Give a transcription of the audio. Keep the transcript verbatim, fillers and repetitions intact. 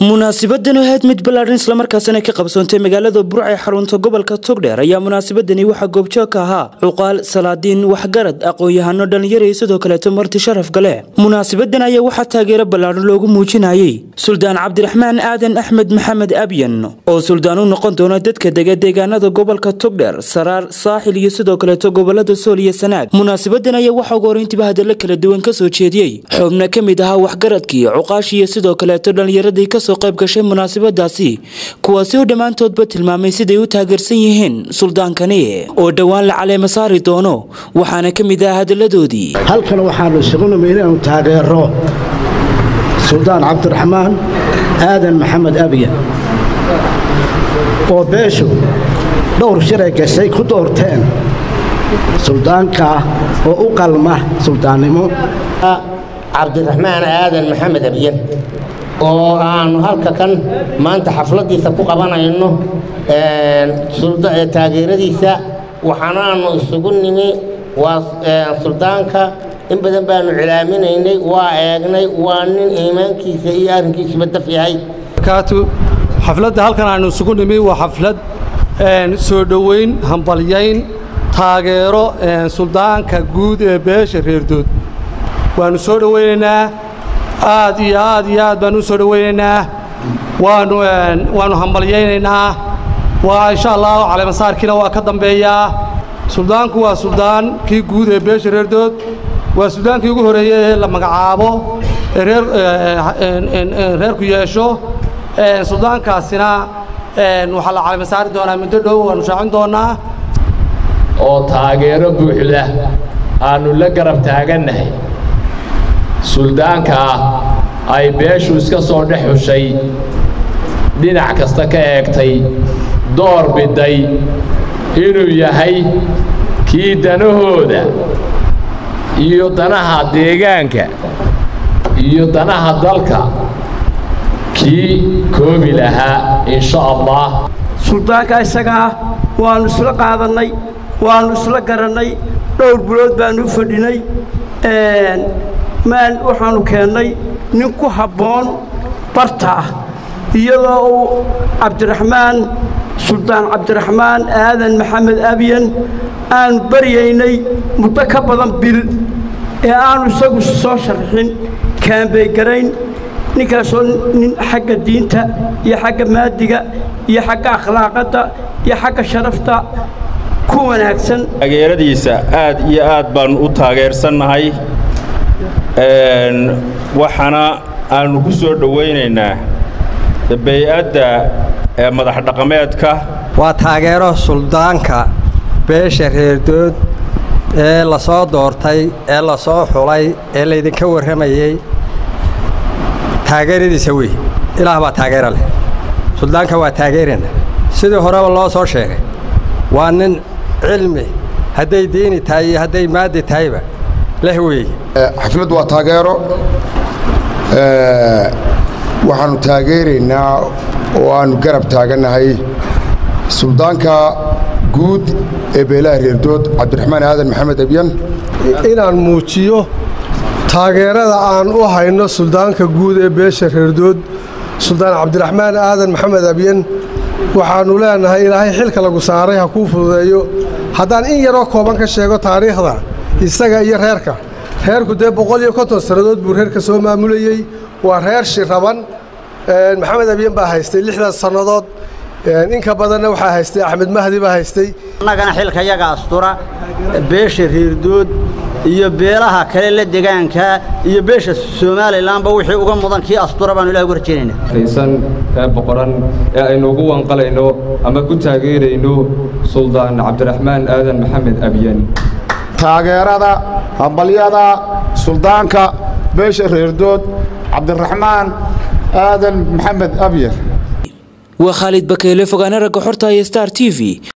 munaasabadani ahayd mid ballaaran isla markaasina ka qabsoontay magaalada Burco ee xarunta gobolka Togdheer ayaa munaasabadani waxa goobjoog ka ahaa cuqaal salaadiin waxgarad aqoon-yahano dhalinyaro iyo sidoo kale marti sharaf gale munaasabadan ayaa waxa taageero ballaaran loogu muujinayay Suldaan Cabdiraxmaan Aadan Axmed Maxamed Abyan oo suldaan u noqon doona dadka deegaanada gobolka Togdheer Saraar Saaxil iyo sidoo kale gobolada Sool iyo Sanaag munaasabadan ayaa waxa ugu horeyntii hadallo kala duwan ka soo jeediyay xubno kamid ah waxgaradkii cuqaash iyo sidoo kale dhalinyaradii ka soo qayb gashay munaasabadaasi kuwaasi oo dhamaantoodba tilmaamay siday u taageersan yihiin suldaankani oo dhawaan la caleema saari doono waxaana kamid ah hadaladoodii halkan waxaan isugu nimeeyay inaan taageero Suldaan Cabdiraxmaan Aadan Maxamed Abyan oo beesho dhowr shiray gashay ku doorteen suldaanka oo u qalma suldaannimo Cabdiraxmaan Aadan Maxamed Abyan oo aan halka kan maanta xafladiisa ku qabanayno een suldaanka taageeradiisa waxaan isugu nimi waa suldaanka in badan baanu cilaaminaynay waa eegnay waa nin iimaankiisa iyo arrinkiisa badaf yahay kaatu xafladda halkan aanu isugu nimi waa xaflad een soo dhaweyn hambalyayn taageero een suldaanka guud ee beesha reerdood waanu soo dhaweynaynaa aad iyo aad iyo aad baan u soo dhaweynaynaa waanu waanu hambalyaynaynaa waa insha Allah caleema saarkiina waa ka dambeeyaa suldaanku waa suldaankii guud ee beesha reerdood waa suldaankii ugu horeeyay la magacaabo reer reerku yeesho suldaankaasina waxa la caleema saari doonaa muddo dhow waanu shaacin doonaa oo taageero buuxda aanu la garab taaganahay suldaanka ay beeshu iska soo dhex xushay dhinac kasta ka eegtay door biday inuu yahay kii danahooda iyo danaha deegaanka iyo danaha dalka kii koobi lahaa insha Allah suldaanka isaga waanu isla qaadanay waanu isla garanay dhowr bilood baanu fadhinay een maan waxaanu keenay nin ku habboon barta iyadoo uu Cabdiraxmaan Suldaan Cabdiraxmaan Aadan Maxamed Abyan aan bariyaynay muddo ka badan bil ee aanu isagu soo sharxin kaambay garayn ninkaasoo nin xagga diinta iyo xagga maadiga iyo xagga akhlaaqada iyo xagga sharafta ku wanaagsan taageeradiisa aad iyo aad baan u taageersanahay een waxana aanu ku soo dhaweynaynaa bay'adda ee madax dhaqameedka waa taageero suldaanka beesha reerdood ee la soo doortay ee la soo xulay ee la idinka warramayay taageeradiisa weey ilaah baa taageero leh suldaanka waa taageerana sidii horeba loo soo sheegay waa nin cilmi haday diini tahay haday maadi tahayba leh weey xaflad waa taageero ee waxaanu taageeraynaa oo aanu garab taaganahay suldaanka guud ee beelaha reerdood Cabdiraxmaan Aadan Maxamed Abyan inaan muujiyo taageerada aan u hayno suldaanka guud ee beesha reerdood Suldaan Cabdiraxmaan Aadan Maxamed Abyan waxaanu leenahay ilaahay xilka lagu saaray ha ku fududeeyo haddaan in yaro kooban ka sheego taariikhda isaga iyo reerka reerku dee boqol iyo konton sanadood buu reerka soo maamulayay waa reer shiraban ee Maxamed Abyan baa haystay lixdan sanadood in ka badanna waxa haystay Axmed Mahdi baa haystay annagana xilka yaga astura beesha reerdood iyo beelaha kale la deegaanka iyo beesha Soomaaliland ba wixii uga mudan kii astura baan ilaahay warjeynaa kaysan ee boqoran ee aynu ugu wanqalayno ama ku taageerayno Suldaan Cabdiraxmaan Aadan Maxamed Abyan taageerada hambalyada suldaanka beesha reerdood Cabdiraxmaan Aadan Maxamed Abyan wa Khalid Bakeyle fogaana raga xorta Star T V